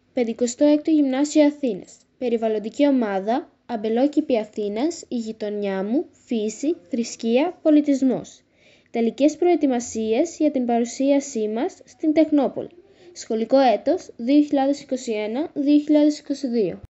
56ο Γυμνάσιο Αθήνας. Περιβαλλοντική ομάδα: αμπελόκηπη Αθήνας, η γειτονιά μου, φύση, θρησκεία, πολιτισμός. Τελικές προετοιμασίες για την παρουσίασή μας στην Τεχνόπολη. Σχολικό έτος 2021-2022.